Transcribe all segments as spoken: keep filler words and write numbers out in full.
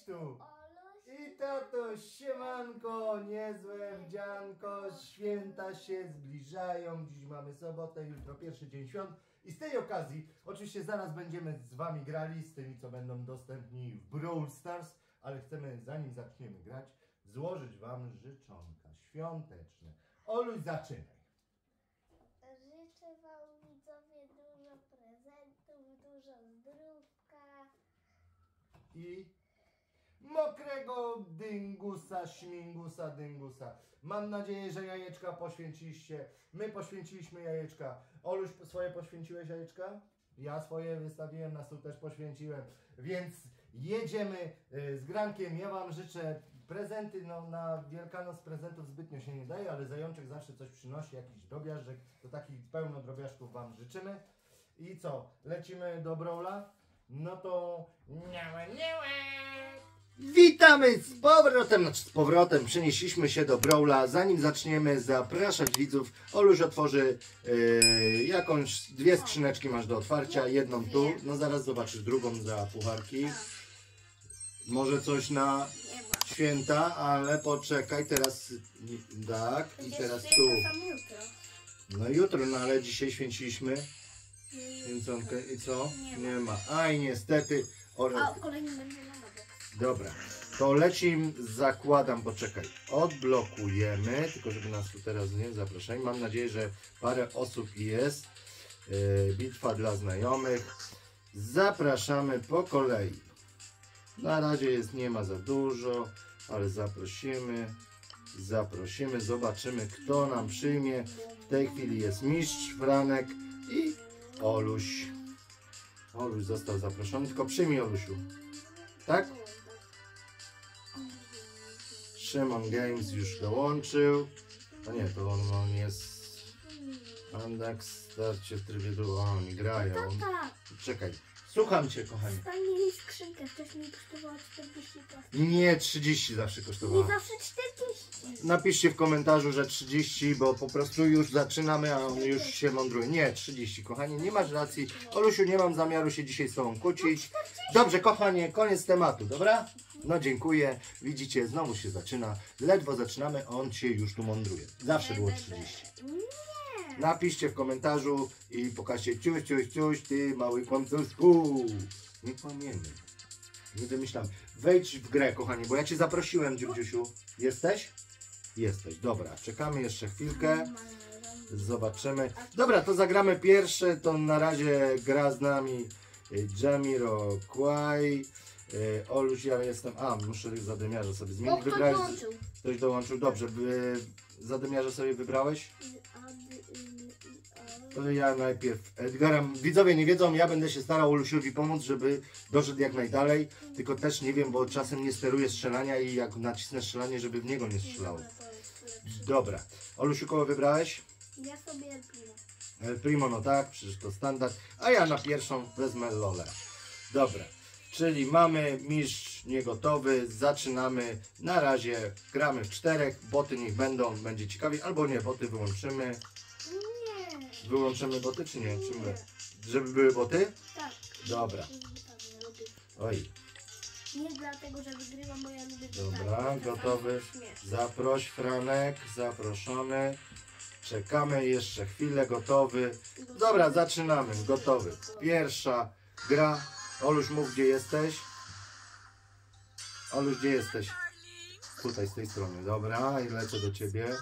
Cześć tu! I tato, siemanko, niezłe wdzianko, święta się zbliżają, dziś mamy sobotę, jutro pierwszy dzień świąt i z tej okazji, oczywiście zaraz będziemy z wami grali, z tymi co będą dostępni w Brawl Stars, ale chcemy, zanim zaczniemy grać, złożyć wam życzonka świąteczne. Oluś, zaczynaj. Życzę wam, widzowie, dużo prezentów, dużo zdrówka I mokrego dyngusa, śmingusa, dyngusa. Mam nadzieję, że jajeczka poświęciliście. My poświęciliśmy jajeczka. Oluś, swoje poświęciłeś jajeczka? Ja swoje wystawiłem, na stół też poświęciłem. Więc jedziemy z grankiem. Ja wam życzę prezenty. No, na Wielkanoc prezentów zbytnio się nie daje, ale zajączek zawsze coś przynosi, jakiś drobiażdżek. To takich pełno drobiażdżków wam życzymy. I co? Lecimy do Brawla? No to... Witamy z powrotem, znaczy z powrotem przenieśliśmy się do Brawla. Zanim zaczniemy zapraszać widzów, Oluś otworzy yy, jakąś, dwie skrzyneczki masz do otwarcia, jedną tu, no zaraz zobaczysz drugą za pucharki. Może coś na święta, ale poczekaj, teraz tak i teraz tu. No jutro, no ale dzisiaj święciliśmy święconkę i co? Nie ma. Aj, niestety. A kolejny będzie na nogę. Dobra, to lecim, zakładam, poczekaj, odblokujemy, tylko żeby nas tu teraz nie zapraszali. Mam nadzieję, że parę osób jest. Yy, bitwa dla znajomych. Zapraszamy po kolei. Na razie jest, nie ma za dużo, ale zaprosimy, zaprosimy, zobaczymy, kto nam przyjmie. W tej chwili jest mistrz Franek i Oluś. Oluś został zaproszony, tylko przyjmij, Olusiu. Tak? Szymon Games już dołączył. A nie, to on, on jest... Andax, starcie w trybie drugiego. Oni grają. Tata, Czekaj, słucham cię, kochanie. stanie mi skrzynkę, wcześniej kosztowała czterdzieści groszy. Nie, trzydzieści zawsze Nie kosztowała. zawsze czterdzieści. Napiszcie w komentarzu, że trzydzieści, bo po prostu już zaczynamy, a on już się mądruje. Nie, trzydzieści, kochanie, nie masz racji. Olusiu, nie mam zamiaru się dzisiaj z tobą kłócić. Dobrze, kochanie, koniec tematu, dobra? No dziękuję. Widzicie, znowu się zaczyna. Ledwo zaczynamy, on się już tu mądruje. Zawsze było trzydzieści. Nie. Napiszcie w komentarzu i pokażcie ciuś, ciuś, ciuś, ty mały kłamcusku. Nie kłamiemy. Nie wymyślam. Wejdź w grę, kochanie, bo ja cię zaprosiłem, Dziubdziusiu. Jesteś? Jesteś. Dobra, czekamy jeszcze chwilkę. Zobaczymy. Dobra, to zagramy pierwsze. To na razie gra z nami Jamiroquai. Yy, Oluś, ja jestem... A, muszę zadymiarze sobie O, zmienić. kto Wybrałeś... dołączył? Ktoś dołączył. Dobrze. By... Zadymiarze sobie wybrałeś? To ja najpierw Edgara. Widzowie nie wiedzą, ja będę się starał Olusiowi pomóc, żeby doszedł jak najdalej. Tylko też nie wiem, bo czasem nie steruję strzelania i jak nacisnę strzelanie, żeby w niego nie strzelało. Dobra. Olusiu, kogo wybrałeś? Ja sobie El Primo. El Primo, no tak, przecież to standard. A ja na pierwszą wezmę Lolę. Dobra. Czyli mamy mistrz niegotowy, zaczynamy. Na razie gramy w czterech, boty niech będą, będzie ciekawie. Albo nie, boty wyłączymy. Nie. Wyłączymy boty czy nie? Czy my? Żeby były boty? Tak. Dobra. Oj. Nie dlatego, że wygrywam, bo ja lubię Dobra, gotowy. Zaproś, Franek, zaproszony. Czekamy jeszcze chwilę, gotowy. Dobra, zaczynamy, gotowy. Pierwsza gra. Oluś, mów, gdzie jesteś. Oluś, gdzie jesteś? Tutaj, z tej strony. Dobra, i lecę do ciebie.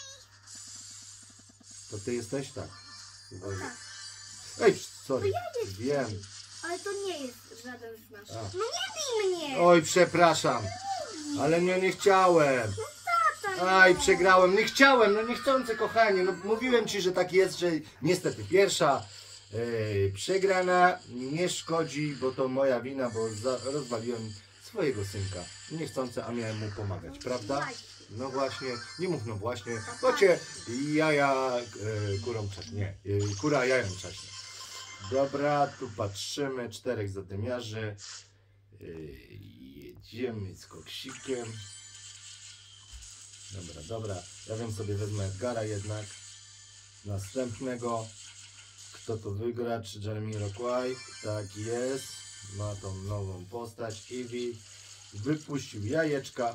To ty jesteś? Tak. Uważaj. Ej, sorry. Wiem. Ale to nie jest żaden z naszych. A. No nie bij mnie! Oj, przepraszam. Ale nie, nie chciałem. Tata, Aj, przegrałem. Nie chciałem, no niechcący, kochanie. No mówiłem ci, że tak jest, że niestety pierwsza yy, przegrana nie szkodzi, bo to moja wina, bo za, rozwaliłem swojego synka. Niechcący, a miałem mu pomagać, prawda? No właśnie, nie mów no właśnie, bo cię jaja yy, kurą czaśnie. Nie, yy, kura jajem czaśnie. Dobra, tu patrzymy, czterech zadymiarzy. Yy, jedziemy z koksikiem. Dobra, dobra. Ja wiem, sobie wezmę Edgara jednak. Następnego. Kto to wygra? Czy Jamiroquai? Tak jest. Ma tą nową postać. Eevee. wypuścił jajeczka.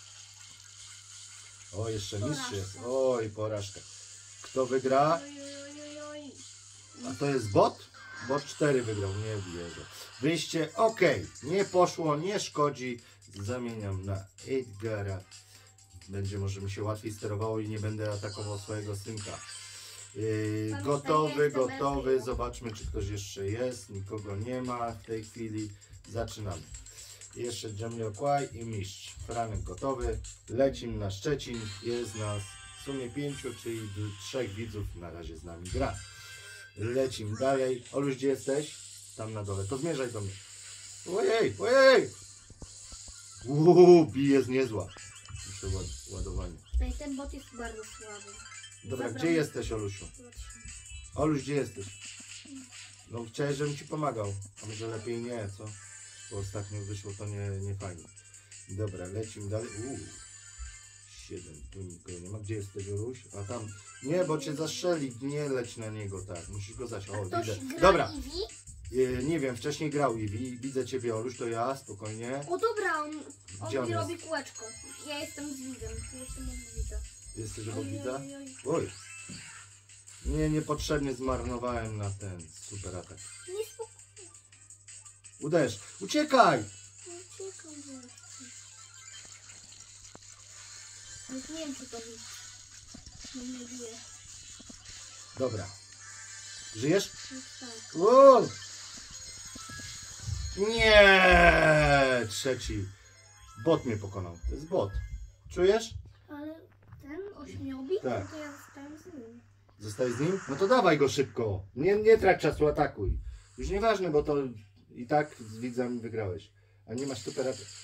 O, jeszcze mistrz jest. Oj, porażka. Kto wygra? Oj, oj, oj, oj. A to jest bot? Bot cztery wygrał, nie wierzę. Wyjście, ok. Nie poszło, nie szkodzi. Zamieniam na Edgara. Będzie może mi się łatwiej sterowało i nie będę atakował swojego synka. Yy, gotowy, gotowy. Zobaczmy, czy ktoś jeszcze jest. Nikogo nie ma w tej chwili. Zaczynamy. Jeszcze Jamiroquai i mistrz. Franek gotowy. Lecimy na Szczecin. Jest nas w sumie pięciu, czyli trzech widzów na razie z nami gra. Lecimy dalej. Oluś, gdzie jesteś? Tam na dole. To zmierzaj do mnie. Ojej, ojej! Uuu, bije z niezła. Muszę ład ładowanie. Tutaj ten bot jest bardzo słaby. Dobra, Zabrał- gdzie jesteś, Olusiu? Oluś, gdzie jesteś? No chciałeś, żebym ci pomagał. A może lepiej nie, co? Bo ostatnio wyszło to nie, nie fajnie. Dobra, lecimy dalej. Uuu. Siedem, tu nikogo nie ma. Gdzie jesteś, Oluś? A tam. Nie, bo cię zastrzeli. Nie leć na niego, tak. Musisz go zasiąść. O, Ktoś widzę. gra Dobra. Eevee? E, nie wiem, wcześniej grał Eevee. Widzę ciebie, Oluś, to ja, spokojnie. O dobra, on, on Gdzie on mi jest? robi kółeczko. Ja jestem z widzem. Ja jestem od widza. Jesteś obok Oj, widza? oj, oj. Oj. Nie, niepotrzebnie zmarnowałem na ten super atak. Nie spokojnie. Uderz! Uciekaj! Uciekam właśnie. Już nie wiem, co to jest. No nie bije. Dobra. Żyjesz? Już tak. Uuu. Nie! Trzeci. Bot mnie pokonał. To jest bot. Czujesz? Ale ten ośmiobit, Tak. no to ja zostałem z nim. Zostajesz z nim? No to dawaj go szybko. Nie, nie trać czasu, atakuj. Już nieważne, bo to i tak z widzami wygrałeś. A nie masz super atak.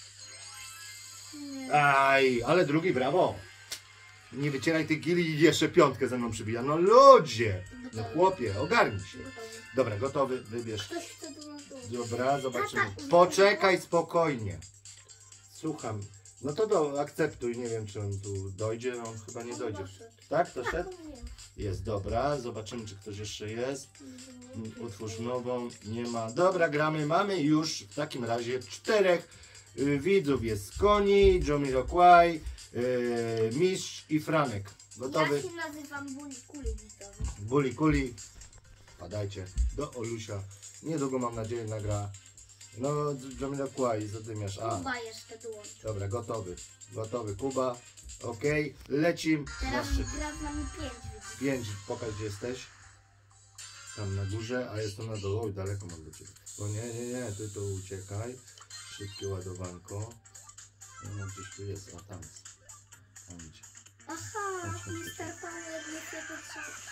Nie. Aj, ale drugi, brawo. Nie wycieraj tych gili i jeszcze piątkę ze mną przybija. No ludzie! No chłopie, ogarnij się. Gotowy. Dobra, gotowy, wybierz. Ktoś chce do nas dołączyć. Dobra, zobaczymy. Tata, Poczekaj spokojnie. Słucham. No to do, akceptuj, nie wiem czy on tu dojdzie, no on chyba nie On dojdzie. doszedł. Tak, Tak, doszedł? on wie. Jest, dobra, zobaczymy czy ktoś jeszcze jest. Mm, Utwórz nową, nie ma. Dobra, gramy, mamy już w takim razie czterech y, widzów. Jest Koni, Jamiroquai, y, Mistrz i Franek. Gotowy? Ja się nazywam Buli Kuli widzowy. Buli kuli. Padajcie do Olusia. Niedługo mam nadzieję nagra. No, Jamiroquai, zadymiasz. A, Kuba jeszcze dołączy. dobra, gotowy. Gotowy, Kuba. Okej, lecim. Teraz Na szczyt. gra z nami pięć widzów. Pięć, pokaż gdzie jesteś. Tam na górze, a jestem na dole. Oj, daleko mam do ciebie. O nie, nie, nie, ty to uciekaj. Szybkie ładowanko. No, gdzieś tu jest, a tam jest. Tam idzie. Aha, Chodź, chodź, mister Panek nie chce potrzeba.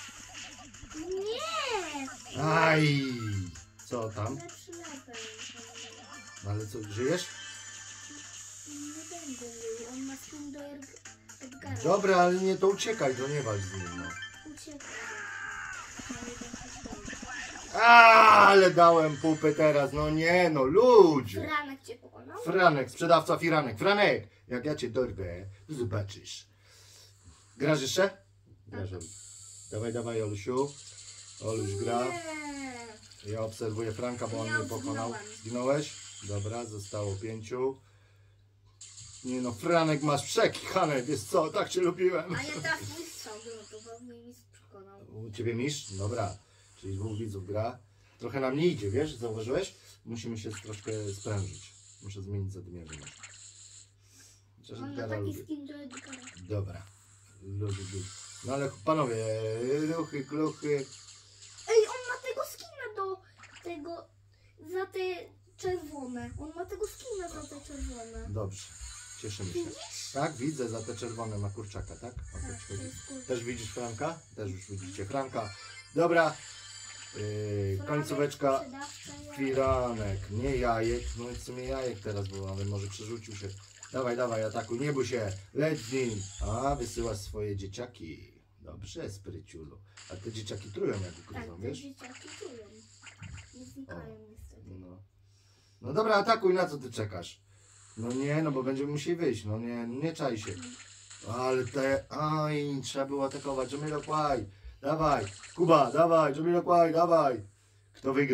Nie! Aj! Co tam? Lepszy level. No ale co, żyjesz? Nie będę mówił, on ma skin do Ed- Edgara. Dobra, ale nie, to uciekaj, to nie walcz z nim, no. Uciekaj. Na jeden pistolet. A, ale dałem pupę teraz, no nie, no ludzie. Franek cię pokonał? Franek, sprzedawca firanek. Franek, jak ja cię dorwę, to zobaczysz. Grasz jeszcze? Grasz. Dawaj, dawaj, Olusiu. Oluś gra. Nie. Ja obserwuję Franka, bo on Ja mnie pokonał. zginąłem. Zginąłeś? Dobra, zostało pięciu. Nie no, Franek masz przekichane, wiesz co, tak cię lubiłem. A ja teraz mistrza wylotował, mnie mistrz przekonał. U ciebie mistrz? Dobra, czyli dwóch widzów gra. Trochę nam nie idzie, wiesz, zauważyłeś? Musimy się troszkę sprężyć. Muszę zmienić zadymiarkę. Chociaż On ma Edgara taki lubię. skin do Edgara. Dobra. Lubię, lubię. No ale panowie, ruchy, kluchy. Ej, on ma tego skina do tego, za te czerwone. On ma tego skina za te czerwone. Dobrze, cieszymy się. Widzisz? Tak, widzę, za te czerwone ma kurczaka, tak? O to Tak, ci to chodzi. jest kurczak. Też widzisz Franka? Też już widzicie Franka. Dobra, yy, końcóweczka. Sprzedawca, ja- Firanek, nie jajek. No i w sumie jajek teraz był, ale może przerzucił się. Dawaj, dawaj, atakuj, nie bój się. Leć z nim. A, wysyłasz swoje dzieciaki. Dobrze, spryciulu. A te dzieciaki trują jak Tak, ukryzą, te wiesz? dzieciaki czują. Nie znikają niestety. No. No dobra, atakuj, na co ty czekasz? No nie, no bo będziemy musieli wyjść, no nie, nie czaj się. Ale te, aj, trzeba było atakować, Jamiroquai, dawaj, Kuba, dawaj, Jamiroquai, dawaj. Kto wygra?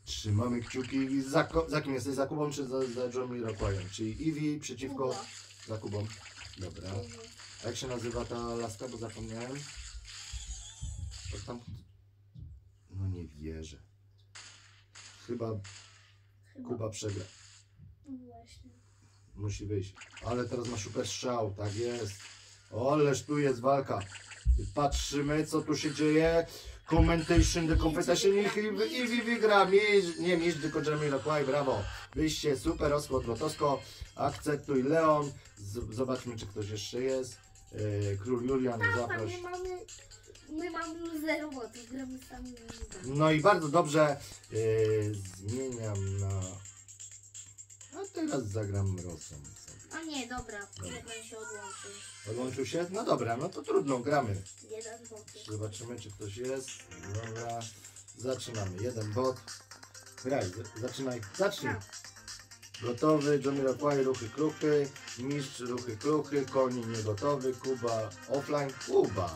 Trzymamy kciuki. Za, ko- za kim jesteś? Za Kubą czy za, za Jamiroquaiem? Czyli Eevee przeciwko... Kuba. Za Kubą. Dobra. A jak się nazywa ta laska, bo zapomniałem? To tam... No nie wierzę. Chyba Chyba. Kuba przegra. No właśnie. Musi wyjść. Ale teraz ma super strzał, tak jest. Oleż tu jest walka. I patrzymy, co tu się dzieje. Commentation, the competition. I Eevee wygra. Mistrz, nie mistrz, tylko Jamiroquai, brawo. Wyjście, super, rozkład lotosko. Akceptuj Leon. Z zobaczmy, czy ktoś jeszcze jest. Yy, Król Julian, Tata, zaproś. my mamy, my mamy zero botów, gramy sami. No i bardzo dobrze. Yy, zmieniam na... A teraz zagram Rosą. A nie, dobra, Dobra. jak on się odłączył. Odłączył się? No dobra, no to trudno, gramy. Jeden bot. Zobaczymy, czy ktoś jest. Dobra, zaczynamy. Jeden bot. Graj, z- zaczynaj. Zacznij. Gotowy, Jamiroquai, ruchy, kruchy. Mistrz, ruchy, kruchy. Koni niegotowy. Kuba, offline. Kuba.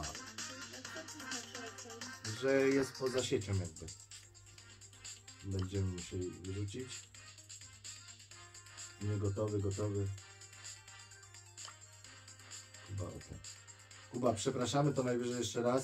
Że jest poza siecią jakby. Będziemy musieli wyrzucić. Niegotowy, gotowy. Kuba, offline. Kuba, przepraszamy, to najwyżej jeszcze raz.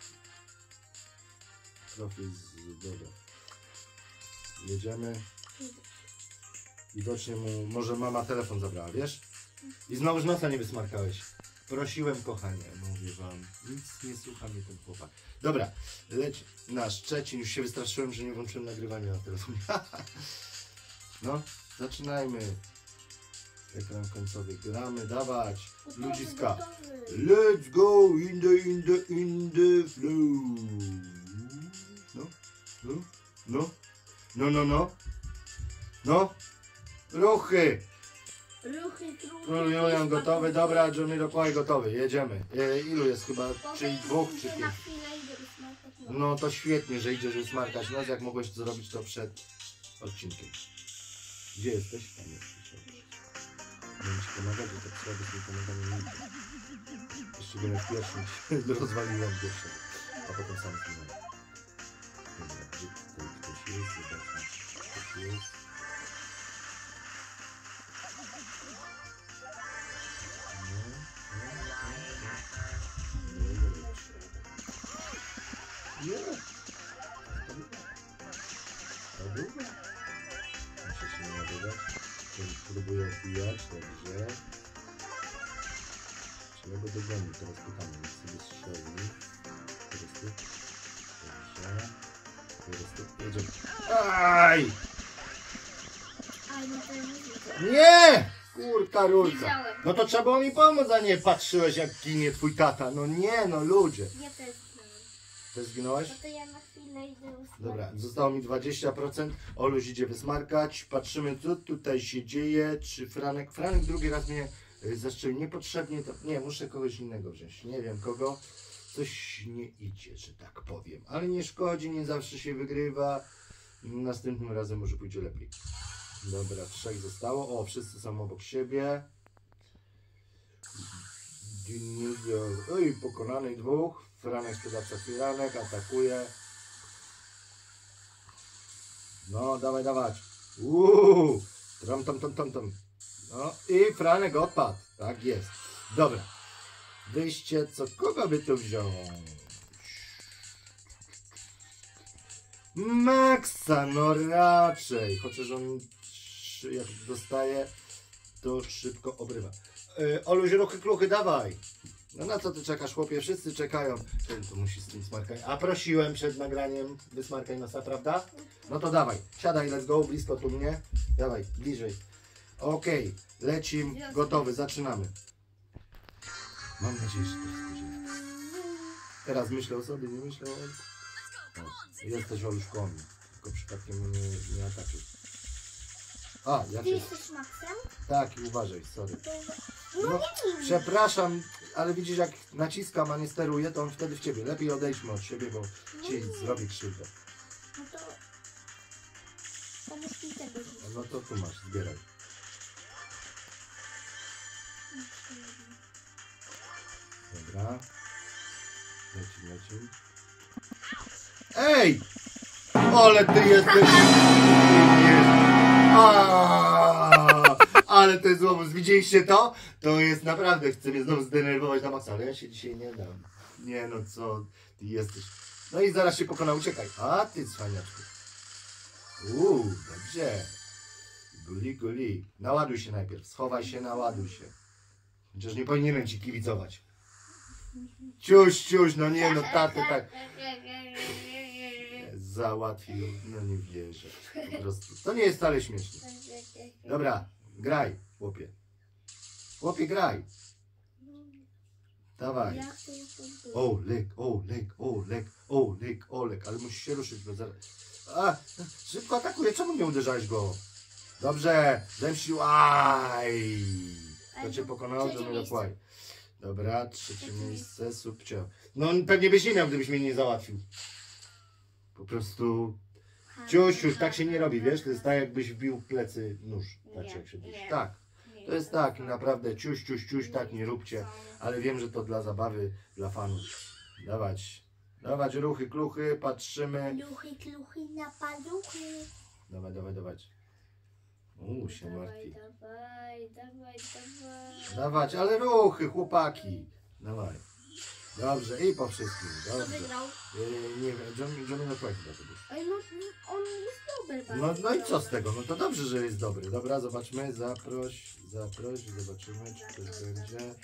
Profil z... Dobra. Jedziemy. Widocznie mu... Może mama telefon zabrała, wiesz? I znowuż nosa nie wysmarkałeś. Prosiłem, kochanie, mówię wam. Nic nie słucha mnie ten chłopak. Dobra, leć na Szczecin. Już się wystraszyłem, że nie włączyłem nagrywania na telefonie. No, zaczynajmy. Ekran końcowy. Gramy, dawać. Ludziska. Let's go in the, in the, in the flow. No, no, no, no, no, no, no, ruchy. Ruchy, kruchy. Król Julian gotowy, dobra, Jamiroquai gotowy, jedziemy. E, ilu jest chyba, czyli dwóch czy Na pięć? chwilę idę wysmarkać nos. No to świetnie, że idziesz wysmarkać nos, jak mogłeś zrobić to przed odcinkiem. Gdzie jesteś? Tam jesteś. Nie wiem, ci pomagać, że tak słaby z tym pomagamy nie. Szczególnie w pierwszym rozwaliłem pierwszego, a potem sam zginąłem. Dobra, gdzie tutaj ktoś jest? Zobaczmy, czy ktoś jest. No, no, no, no. Nie. To długo. Muszę się nie nabywać. Próbuję wbijać, także... Trzeba go dogonić, teraz pytamy, jak sobie strzeli. Teraz tu. Dobrze. Teraz tu. Jedziemy. Aj! Aj, no to ja nie widzę. Nie! Kurka rurka. Widziałem. No to trzeba było mi pomóc, a nie patrzyłeś jak ginie twój tata. No nie, no ludzie. Ja też znam. Ty zginąłeś? No to ja na chwilę idę wysmarkać. Dobra, zostało mi dwadzieścia procent. Oluś idzie wysmarkać. Patrzymy, co tutaj się dzieje. Czy Franek... Franek drugi raz mnie y, zastrzelił niepotrzebnie. To... Nie, muszę kogoś innego wziąć. Nie wiem kogo. Coś nie idzie, że tak powiem. Ale nie szkodzi, nie zawsze się wygrywa. Następnym razem może pójdzie lepiej. Dobra, trzech zostało. O, wszyscy są obok siebie. Oj, pokonanych dwóch. Franek, sprzedawca firanek, atakuje. No, dawaj, dawać. Uuu, tam, tam, tam, tam, tam. No i Franek odpadł. Tak jest. Dobra. Wyjście, co kogo by tu wziąć? Maxa, no raczej. Chociaż on jak dostaje, to szybko obrywa. Yy, Oluś, ruchy, kluchy, dawaj. No na co ty czekasz, chłopie? Wszyscy czekają. Ten to musi z tym smarkać. A prosiłem przed nagraniem, wysmarkaj nosa, prawda? No to dawaj, siadaj, let's go, blisko tu mnie. Dawaj, bliżej. Okej, okay, lecim, gotowy, zaczynamy. Mam nadzieję, że to spodziewa. Teraz myślę o sobie, nie myślę o... O, jesteś Oluś koło mnie, tylko przypadkiem mnie nie, nie atakuj. A, ja Ty cię... jesteś Maxem? Tak, i uważaj, sorry. To... No, No nie. przepraszam, ale widzisz jak naciskam, a nie steruję, to on wtedy w ciebie. Lepiej odejdźmy od siebie, bo ci zrobi krzywdę. No to... Pomóż mi tego rzucić. No to tu masz, zbieraj. Dobra. Lecim, lecim. Ej! Ale ty jesteś... A, ale to jest złomos. Widzieliście to? To jest naprawdę, chce mnie znowu zdenerwować na maksa, ale ja się dzisiaj nie dam. Nie no, co ty jesteś. No i zaraz się pokona, uciekaj. A ty cwaniaczku. Uuu, dobrze. Guli, guli. Naładuj się najpierw, schowaj się, naładuj się. Chociaż nie powinienem ci kibicować. Ciuś, ciuś, no nie no, taty tak. Załatwił, no nie wierzę. Po prostu. To nie jest wcale śmieszne. Dobra, graj, chłopie. Chłopie, graj. Dawaj. Olek, olek, olek, olek, olek. Ale musisz się ruszyć, bo zaraz... A, szybko atakuje, czemu nie uderzałeś go? Dobrze, zemścił, aj. To cię pokonało, to mnie dopłaj. Dobra, trzecie miejsce, subcio. No pewnie byś nie miał, gdybyś mnie nie załatwił. Po prostu... Ciuś, już tak się nie robi, wiesz? To jest tak, jakbyś wbił w plecy nóż. Patrz, jak się dusi. Tak. To jest tak, naprawdę, ciuś, ciuś, ciuś, tak nie róbcie. Ale wiem, że to dla zabawy, dla fanów. Dawać. Dawać ruchy, kluchy, patrzymy. Kluchy, kluchy na paluchy. Dawaj, dawaj, dawać. Uuu, się martwi. Dawaj, dawaj, dawaj. Dawać, ale ruchy, chłopaki. Dawaj. Dobrze, i po wszystkim. Kto Dobrze. wygrał? Yy, nie wiem, John, John na chyba to był. Ej, no, on jest dobry bardzo. No, no i co z tego? No to dobrze, że jest dobry. Dobra, zobaczmy. Zaproś, zaproś, zobaczymy, czy ktoś będzie.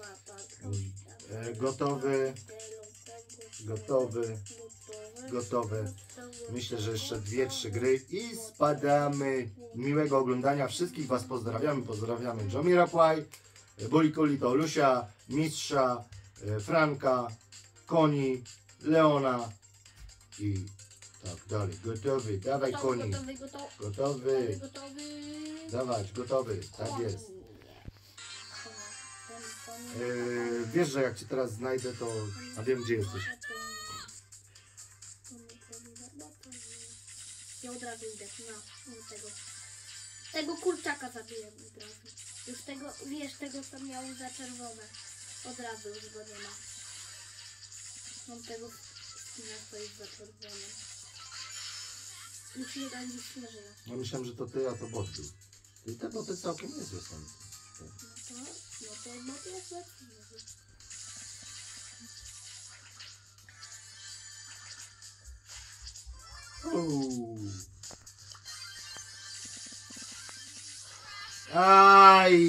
E, gotowy. Gotowy. Gotowy. Myślę, że jeszcze dwie, trzy gry i spadamy. Miłego oglądania. Wszystkich Was pozdrawiamy. Pozdrawiamy Jamiroquai, Bolikolito, Lusia, Mistrza, Franka, Koni, Leona i tak dalej. Gotowy, dawaj Koni. Gotowy, gotowy, Gotowy. gotowy. Dawać, gotowy. Tak jest. Yy, wiesz, że jak Cię teraz znajdę, to... A wiem, gdzie jesteś. Ja od razu idę na tego. Tego kurczaka zabiję od razu. Już tego, wiesz, tego co miał za czerwone. Od razu już go nie ma. Mam tego skina, co jest za czerwone. Już jeden nic nie żyje. No myślałem, że to Ty, a to bot był. I te boty całkiem niezłe są. No to, no to no to jest lepszy. Uuu. Aj!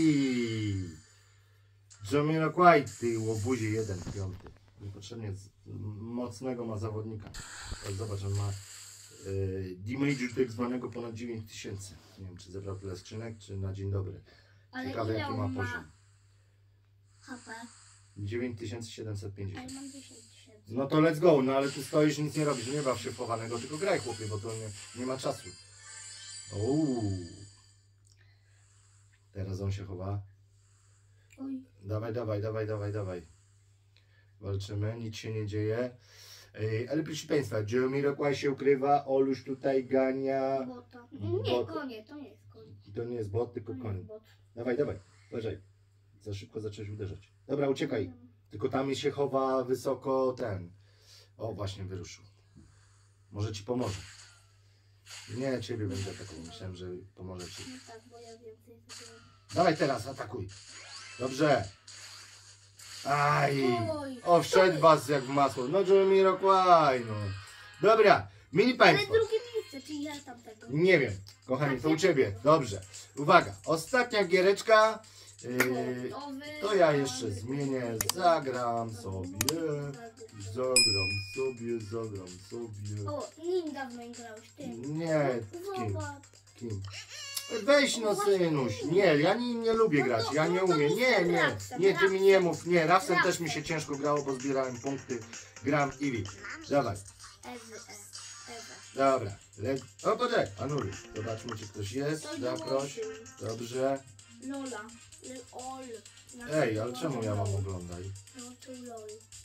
Jamiroquai, ty łobuzie jeden, piąty. Niepotrzebnie z, mocnego ma zawodnika. Tak, zobacz, on ma y, damage'u tak zwanego ponad dziewięć tysięcy. Nie wiem, czy zebrał tyle skrzynek, czy na dzień dobry. Ale Ciekawe, ile jaki on ma ma poziom. H P? dziewięć tysięcy siedemset Ale pięćdziesiąt. mam dziesięć tysięcy. No to let's go, no ale ty stoisz, nic nie robisz, nie baw się w chowanego, tylko graj chłopie, bo to nie, nie ma czasu. Uuu. Teraz on się chowa. Oj. Dawaj, dawaj, dawaj, dawaj, dawaj. Walczymy, nic się nie dzieje. Ej, ale proszę Państwa, Jamiroquai się ukrywa, Oluś tutaj gania. Bota. Nie, Bot. konie, to nie jest koń. To nie jest bot, tylko To nie koń. jest bot. Dawaj, dawaj, uważaj. Za szybko zacząłeś uderzać. Dobra, uciekaj. Tylko tam się chowa wysoko ten. O, właśnie wyruszył. Może ci pomoże. Nie, ciebie będę atakował. Myślałem, że pomoże ci. No tak, bo ja więcej zrobiłem. Dawaj teraz, atakuj. Dobrze. Aj. Oj. O, wszedł was jak w masło. No, Jamiroquai, no. Dobra, mili Ale Państwo. drugie miejsce, czyli ja tamtego. Nie wiem, kochani, to u Ciebie. Dobrze. Uwaga, ostatnia giereczka. Yy, Gotowy. to ja jeszcze zmienię. Zagram sobie. Zagram sobie, zagram sobie. O, nim dawno nie grałeś, ty. Nie, kim? Zobacz. Kim? Weź no synuś. Nie, ja nie, nie lubię grać, ja nie umiem. Nie, nie, nie, ty mi nie mów. Nie, Rafsem też mi się ciężko grało, bo zbierałem punkty. Gram Eevee. Dawaj. Ewy, e, Ewa. Dobra. Le... O, poczekaj, anuluj. Zobaczmy, czy ktoś jest. To Zaproś. dołączył. Dobrze. Lola. Lol. Ej, ale czemu ja mam oglądać? Dołączył LOL.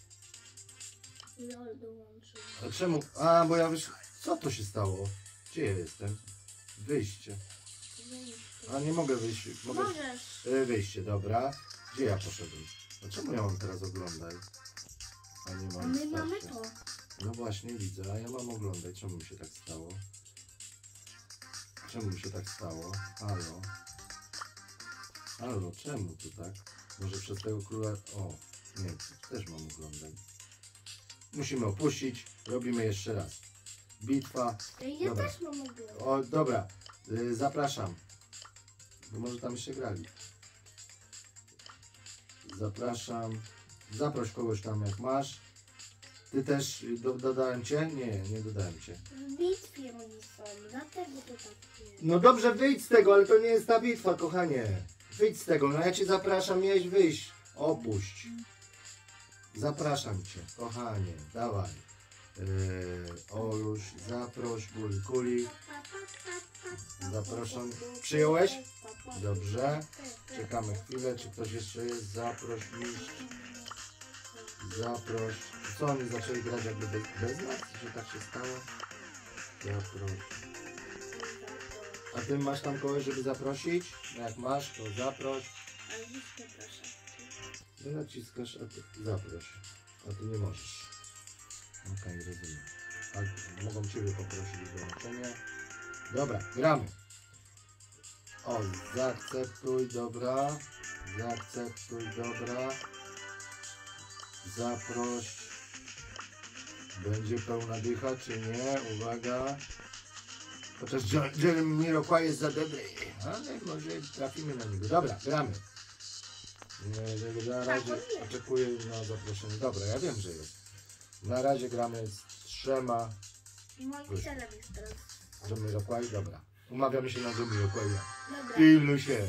LOL dołączył. A czemu? A, bo ja wysz... Co to się stało? Gdzie ja jestem? Wyjście. A nie mogę wyjść. Mogę... Możesz. E, wyjście, dobra. Gdzie ja poszedłem? A czemu ja mam teraz oglądać? A nie A mam my mamy starcia. to. No właśnie widzę, a ja mam oglądać. Czemu mi się tak stało? Czemu mi się tak stało? Halo? Halo, czemu tu tak? Może przez tego króla... O, nie, też mam oglądać. Musimy opuścić. Robimy jeszcze raz. Bitwa. Ja Dobra. też mam oglądać. O, dobra. Y, zapraszam. Bo może tam jeszcze grali. Zapraszam. Zaproś kogoś tam jak masz. Ty też do, dodałem cię? Nie, nie dodałem cię. W bitwie oni są, dlatego to tak jest. No dobrze, wyjdź z tego, ale to nie jest ta bitwa, kochanie. Wyjdź z tego, no ja cię zapraszam, miałeś wyjść. Opuść. Zapraszam cię, kochanie, dawaj. Yy, Oluś, zaproś, Kuli, Kuli. Zapraszam. Przyjąłeś? Dobrze. Czekamy chwilę, czy ktoś jeszcze jest. Zaproś, mistrz. Zaproś. Co oni zaczęli grać jakby bez, bez nas? Że tak się stało? Zaproś. A ty masz tam kogoś, żeby zaprosić? Jak masz, to zaproś. Ale nic nie proszę. Ty naciskasz, a ty zaproś. A ty nie możesz. Okej, okay, rozumiem. A mogą ciebie poprosić o dołączenie. Dobra, gramy. O, zaakceptuj, dobra. Zaakceptuj, dobra. Zaproś. Będzie pełna dycha, czy nie? Uwaga. Chociaż Jamiroquai jest za dobry. Ale może trafimy na niego. Dobra, gramy. Na razie oczekuję na zaproszenie. Dobra, ja wiem, że jest. Na razie gramy z trzema. Moim celem jest teraz. Jamiroquai, dobra. Umawiamy się na Jamiroquai. Dobra. Pilnuj się.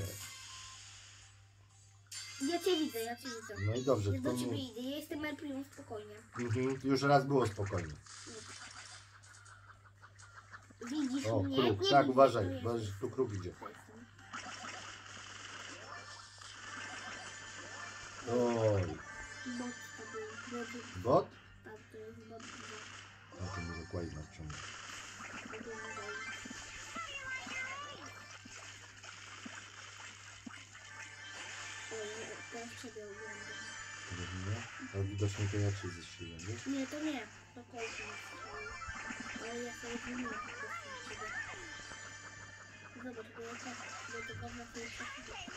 Ja cię widzę, ja cię widzę. No i dobrze. Ja do To ciebie mu... idę, ja jestem Elprium spokojnie. mhm. Już raz było spokojnie. Widzisz O, mnie? kruk. Nie Tak, widzisz, uważaj. to jest. Uważaj, że tu kruk idzie. Oj. Bot to był. Bot, Bot? tak, to jest bot. A to mi zakładzi na wciągu. Oj, teraz ciebie oglądam. Rozumiem? Ale widocznie to ja cię zeszyłem, wiesz? Nie, to nie. To kołki. Ale ja sobie zmieniłem po prostu ciebie. Zobacz, bo ja tak, bo to pewno sobie tak.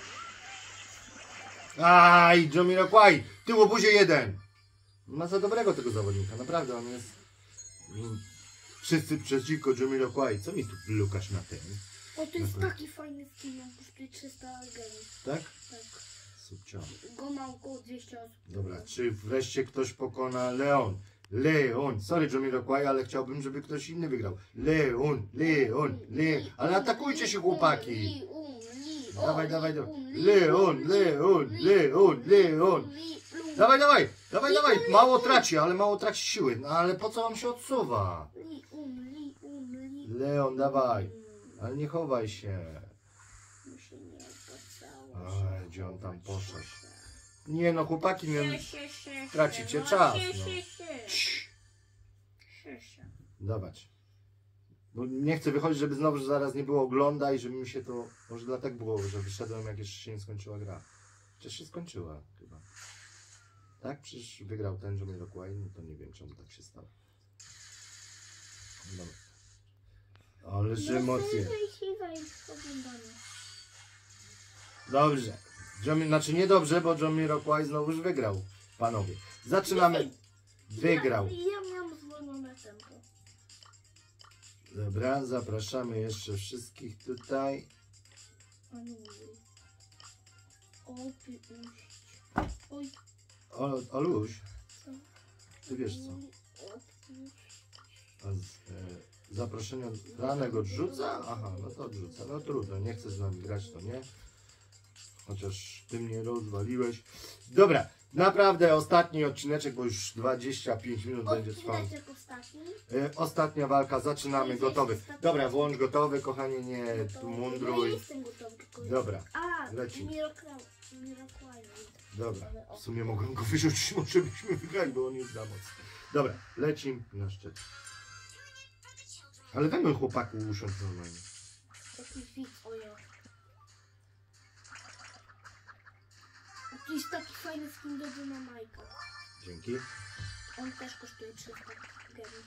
Aj, Jamiroquai! Ty łobuzie jeden! Ma za dobrego tego zawodnika, naprawdę, on jest... mm, Wszyscy przeciwko Jamiroquai. Co mi tu lukasz na tym? O, to jest Dobra. taki fajny skin, on kosztuje trzysta genów. Tak? Tak. Subcio. Go ma około dwieście osób. Dobra, czy wreszcie ktoś pokona Leon? Leon! Sorry Jamiroquai, ale chciałbym, żeby ktoś inny wygrał. Leon, Leon, Leon. Ale atakujcie się, chłopaki! Dawaj, dawaj, dawaj. Leon, Leon, Leon, Leon. Dawaj, dawaj, dawaj, dawaj. Mało traci, ale mało traci siły. No ale po co wam się odsuwa? Leon, dawaj. Ale nie chowaj się. Ej, gdzie on tam poszedł? Nie no, chłopaki, nie... tracicie czas, no. Cii. Dawać. Bo nie chcę wychodzić, żeby znowu zaraz nie było ogląda i żeby mi się to... Może dlatego było, że wyszedłem, jak jeszcze się nie skończyła gra. Przecież się skończyła chyba. Tak? Przecież wygrał ten Jamiroquai, no to nie wiem, czemu tak się stało. Dobra. Ależ emocje. Dobrze. Jami, znaczy nie dobrze, bo Jamiroquai znowu już wygrał. Panowie. Zaczynamy. Wygrał. Ja miałam zwolnione tempo. Dobra, zapraszamy jeszcze wszystkich tutaj. Oj, O, Oluś, co? ty wiesz co? A z, e, zaproszenie od ranek odrzuca? Aha, no to odrzuca. No trudno, nie chcę z nami grać, to nie. Chociaż ty mnie rozwaliłeś. Dobra, naprawdę ostatni odcineczek, bo już dwadzieścia pięć minut będzie trwał. Odcineczek ostatni. E, ostatnia walka, zaczynamy, gotowy. Dobra, włącz gotowy, kochanie, nie tu Ja mundruj. jestem gotowy, tylko Dobra, A, leci. Jamiroquai. Jamiroquai. dobra. W sumie mogłem go wyrzucić, może byśmy wygrali, bo on jest za mocny. Dobra, lecimy na szczyt. Ale weźmy chłopaku usiądź normalnie. Taki widz, ojej. A tu jest taki fajny skin do Dynamajka. Dzięki. On też kosztuje trzysta genów.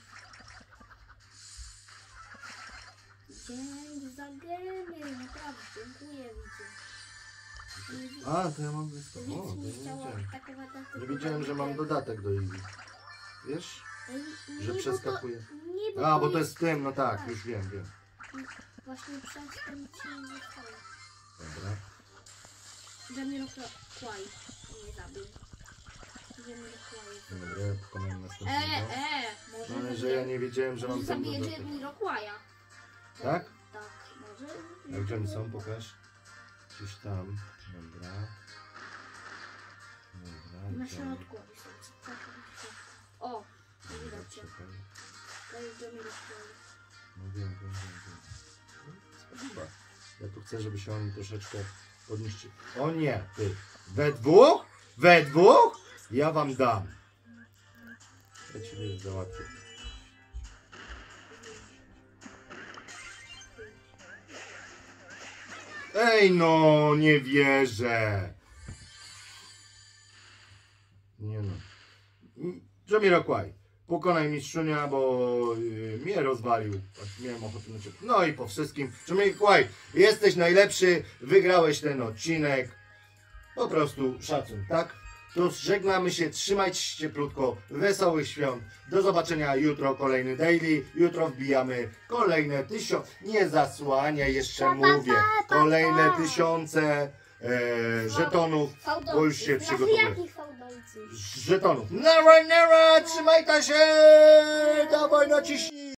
Dzięki za geny, naprawdę, dziękuję, widzę. A, to ja mam blisko. O, Nic to nie nie chciała wiedziałem. atakować na Nie tylko wiedziałem, że mam gen. dodatek do Eevee. Wiesz? Ej, nie, Że bo przeskakuje. To, nie, bo A, to bo to jest... jest w tym, no tak, tak. już wiem, wiem. Właśnie przez ten ci nie zostało. Dobra. Jamiroquai nie zabił. Jamiroquai. Dobra, ja pokonałem E, następnego. e, może No, ale że zabije- ja nie wiedziałem, że mam może ten zabije dodatek. Jamiroquaia. Tak? Tak, może. A gdzie oni są? Pokaż. Gdzieś tam. Dobra. Dobra. Na gdzie- środku oni są. Tak, tak. O, Dobra, widać cię. czekaj. To jest Jamiroquai. No wiem, wiem, wiem, wiem. Spodoba. Ja tu chcę, żeby się oni troszeczkę podnieśli. O nie, ty. We dwóch? We dwóch? Ja wam dam. Ja ciebie załatwię. Ej no, nie wierzę. Nie no. Jamiroquai, pokonaj mistrzunia, bo yy, mnie rozwalił. Właśnie miałem ochotę na ciebie. No i po wszystkim. Jamiroquai, jesteś najlepszy, wygrałeś ten odcinek. Po prostu szacun, tak? To żegnamy się, trzymajcie się cieplutko, wesołych świąt. Do zobaczenia jutro, kolejny daily. Jutro wbijamy kolejne tysiące, nie zasłaniaj, jeszcze mówię, kolejne tysiące e, żetonów, bo już się przygotowuję. Jakich fałdolców? Żetonów. Nara, nara, trzymajcie się! Dawaj, naciśnij!